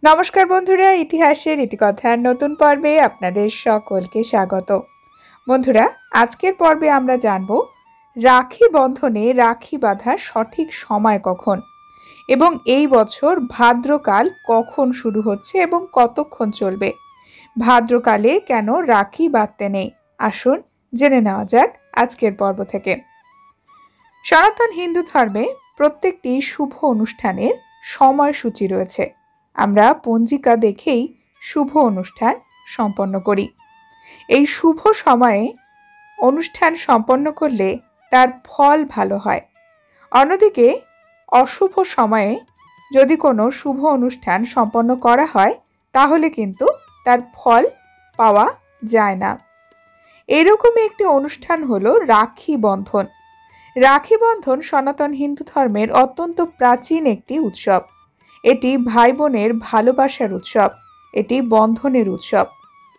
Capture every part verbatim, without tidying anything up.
নমস্কার বন্ধুরা, ইতিহাসের ইতিকথার নতুন পর্বে আপনাদের সকলকে স্বাগত। বন্ধুরা, আজকের পর্বে আমরা জানব রাখি বন্ধনে রাখি বাঁধার সঠিক সময় কখন এবং এই বছর ভাদ্রকাল কখন শুরু হচ্ছে এবং কতক্ষণ চলবে। ভাদ্রকালে কেন রাখি বাঁধতে নেই, আসুন জেনে নেওয়া যাক আজকের পর্ব থেকে। সনাতন হিন্দু ধর্মে প্রত্যেকটি শুভ অনুষ্ঠানের সময়সূচি রয়েছে। আমরা পঞ্জিকা দেখেই শুভ অনুষ্ঠান সম্পন্ন করি। এই শুভ সময়ে অনুষ্ঠান সম্পন্ন করলে তার ফল ভালো হয়। অন্যদিকে অশুভ সময়ে যদি কোনো শুভ অনুষ্ঠান সম্পন্ন করা হয় তাহলে কিন্তু তার ফল পাওয়া যায় না। এরকমই একটি অনুষ্ঠান হলো রাখি বন্ধন। রাখি বন্ধন সনাতন হিন্দু ধর্মের অত্যন্ত প্রাচীন একটি উৎসব। এটি ভাই বোনের ভালোবাসার উৎসব, এটি বন্ধনের উৎসব।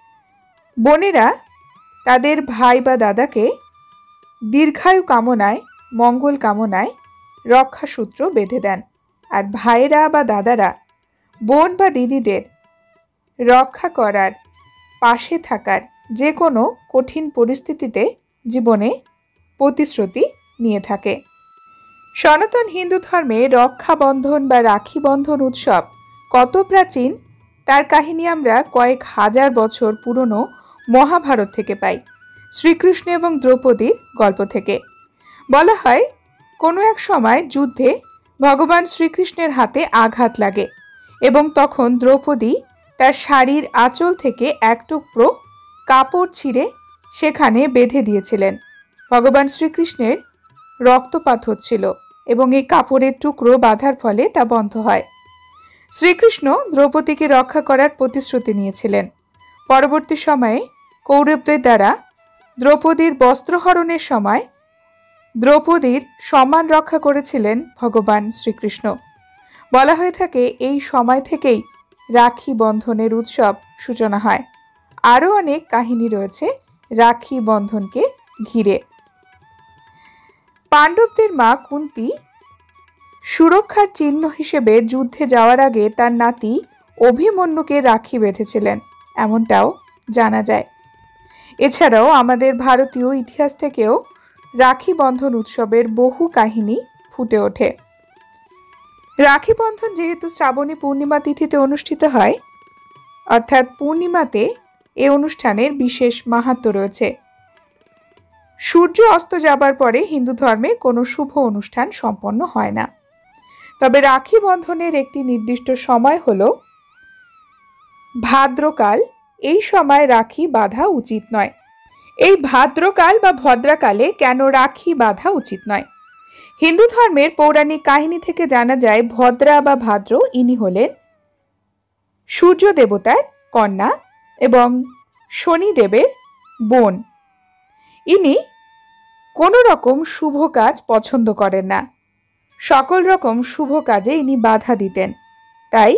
বোনেরা তাদের ভাই বা দাদাকে দীর্ঘায়ু কামনায়, মঙ্গল কামনায় রক্ষাসূত্র বেঁধে দেন, আর ভাইয়েরা বা দাদারা বোন বা দিদিদের রক্ষা করার, পাশে থাকার, যে কোনো কঠিন পরিস্থিতিতে জীবনে প্রতিশ্রুতি নিয়ে থাকে। সনাতন হিন্দু ধর্মে রক্ষাবন্ধন বা রাখি বন্ধন উৎসব কত প্রাচীন তার কাহিনী আমরা কয়েক হাজার বছর পুরনো মহাভারত থেকে পাই। শ্রীকৃষ্ণ এবং দ্রৌপদীর গল্প থেকে বলা হয়, কোনো এক সময় যুদ্ধে ভগবান শ্রীকৃষ্ণের হাতে আঘাত লাগে এবং তখন দ্রৌপদী তার শাড়ির আঁচল থেকে এক টুকরো কাপড় ছিঁড়ে সেখানে বেঁধে দিয়েছিলেন। ভগবান শ্রীকৃষ্ণের রক্তপাত হচ্ছিল এবং এই কাপড়ের টুকরো বাঁধার ফলে তা বন্ধ হয়। শ্রীকৃষ্ণ দ্রৌপদীকে রক্ষা করার প্রতিশ্রুতি নিয়েছিলেন। পরবর্তী সময়ে কৌরবদের দ্বারা দ্রৌপদীর বস্ত্রহরণের সময় দ্রৌপদীর সম্মান রক্ষা করেছিলেন ভগবান শ্রীকৃষ্ণ। বলা হয়ে থাকে এই সময় থেকেই রাখি বন্ধনের উৎসব সূচনা হয়। আরও অনেক কাহিনী রয়েছে রাখি বন্ধনকে ঘিরে। পাণ্ডবদের মা কুন্তী সুরক্ষার চিহ্ন হিসেবে যুদ্ধে যাওয়ার আগে তার নাতি অভিমন্যুকে রাখি বেঁধেছিলেন, এমনটাও জানা যায়। এছাড়াও আমাদের ভারতীয় ইতিহাস থেকেও রাখি বন্ধন উৎসবের বহু কাহিনী ফুটে ওঠে। রাখি বন্ধন যেহেতু শ্রাবণী পূর্ণিমা তিথিতে অনুষ্ঠিত হয়, অর্থাৎ পূর্ণিমাতে এ অনুষ্ঠানের বিশেষ মাহাত্ম্য রয়েছে। সূর্য অস্ত যাবার পরে হিন্দু ধর্মে কোনো শুভ অনুষ্ঠান সম্পন্ন হয় না। তবে রাখি বন্ধনের একটি নির্দিষ্ট সময় হলো ভাদ্রকাল। এই সময় রাখি বাঁধা উচিত নয়। এই ভাদ্রকাল বা ভদ্রাকালে কেন রাখি বাঁধা উচিত নয়? হিন্দু ধর্মের পৌরাণিক কাহিনী থেকে জানা যায়, ভদ্রা বা ভাদ্র ইনি হলেন সূর্য দেবতার কন্যা এবং শনিদেবের বোন। ইনি কোনো রকম শুভ কাজ পছন্দ করেন না। সকল রকম শুভ কাজে ইনি বাধা দিতেন। তাই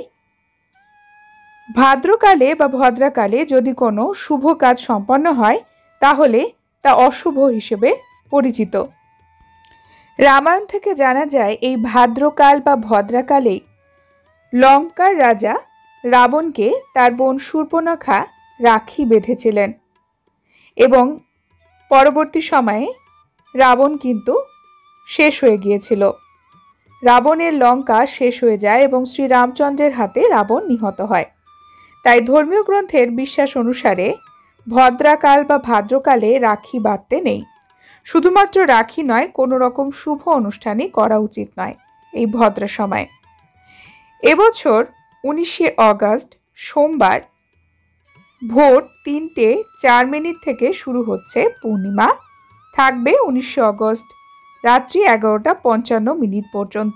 ভাদ্রকালে বা ভদ্রাকালে যদি কোনো শুভ কাজ সম্পন্ন হয় তাহলে তা অশুভ হিসেবে পরিচিত। রামায়ণ থেকে জানা যায়, এই ভাদ্রকাল বা ভদ্রাকালেই লঙ্কার রাজা রাবণকে তার বোন শূর্পণখা রাখি বেঁধেছিলেন এবং পরবর্তী সময়ে রাবণ কিন্তু শেষ হয়ে গিয়েছিল। রাবণের লঙ্কা শেষ হয়ে যায় এবং শ্রী রামচন্দ্রের হাতে রাবণ নিহত হয়। তাই ধর্মীয় গ্রন্থের বিশ্বাস অনুসারে ভদ্রাকাল বা ভাদ্রকালে রাখি বাঁধতে নেই। শুধুমাত্র রাখি নয়, কোনো রকম শুভ অনুষ্ঠানই করা উচিত নয় এই ভদ্রা সময়ে। এবছর উনিশে অগস্ট সোমবার ভোর তিনটে চার মিনিট থেকে শুরু হচ্ছে পূর্ণিমা, থাকবে উনিশে অগস্ট রাত্রি এগারোটা পঞ্চান্ন মিনিট পর্যন্ত।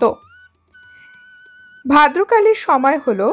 ভাদ্রকালের সময় হলো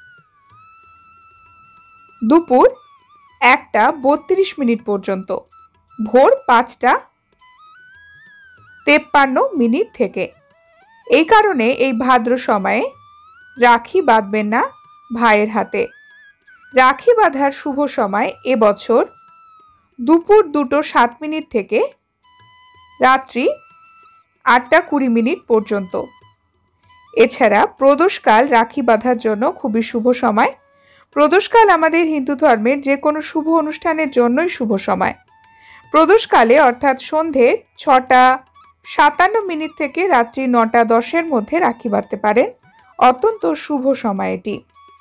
দুপুর একটা বত্রিশ মিনিট পর্যন্ত, ভোর পাঁচটা তেপ্পান্ন মিনিট থেকে। এই কারণে এই ভাদ্র সময়ে রাখি বাঁধবেন না ভাইয়ের হাতে। রাখি বাঁধার শুভ সময় এবছর দুপুর দুটো সাত মিনিট থেকে রাত্রি আটটা কুড়ি মিনিট পর্যন্ত। এছাড়া প্রদোষকাল রাখি বাঁধার জন্য খুবই শুভ সময়। প্রদোষকাল আমাদের হিন্দু ধর্মের যে কোনো শুভ অনুষ্ঠানের জন্যই শুভ সময়। প্রদোষকালে অর্থাৎ সন্ধে ছটা সাতান্ন মিনিট থেকে রাত্রি নটা দশের মধ্যে রাখি বাঁধতে পারেন। অত্যন্ত শুভ সময় এটি।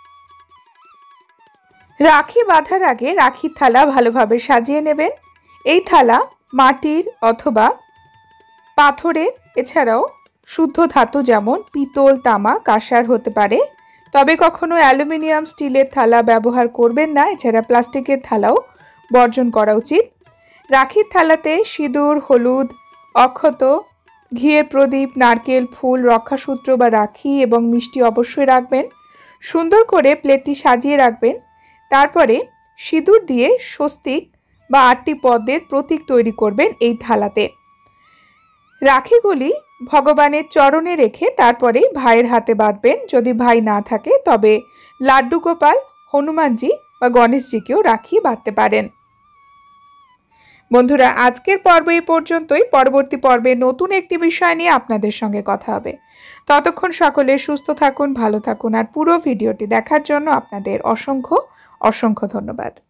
রাখি বাঁধার আগে রাখির থালা ভালোভাবে সাজিয়ে নেবেন। এই থালা মাটির অথবা পাথরের, এছাড়াও শুদ্ধ ধাতু যেমন পিতল, তামা, কাঁসার হতে পারে, তবে কখনো অ্যালুমিনিয়াম স্টিলের থালা ব্যবহার করবেন না। এছাড়া প্লাস্টিকের থালাও বর্জন করা উচিত। রাখির থালাতে সিঁদুর, হলুদ, অক্ষত, ঘিয়ের প্রদীপ, নারকেল, ফুল, রক্ষাসূত্র বা রাখি এবং মিষ্টি অবশ্যই রাখবেন। সুন্দর করে প্লেটটি সাজিয়ে রাখবেন। তারপরে সিঁদুর দিয়ে স্বস্তিক বা আটটি পদ্মের প্রতীক তৈরি করবেন এই থালাতে। রাখিগুলি ভগবানের চরণে রেখে তারপরেই ভাইয়ের হাতে বাঁধবেন। যদি ভাই না থাকে তবে লাড্ডু গোপাল, হনুমানজি বা গণেশজিকেও রাখি বাঁধতে পারেন। বন্ধুরা, আজকের পর্ব এই পর্যন্তই। পরবর্তী পর্বে নতুন একটি বিষয় নিয়ে আপনাদের সঙ্গে কথা হবে। ততক্ষণ সকলে সুস্থ থাকুন, ভালো থাকুন, আর পুরো ভিডিওটি দেখার জন্য আপনাদের অসংখ্য অসংখ্য ধন্যবাদ।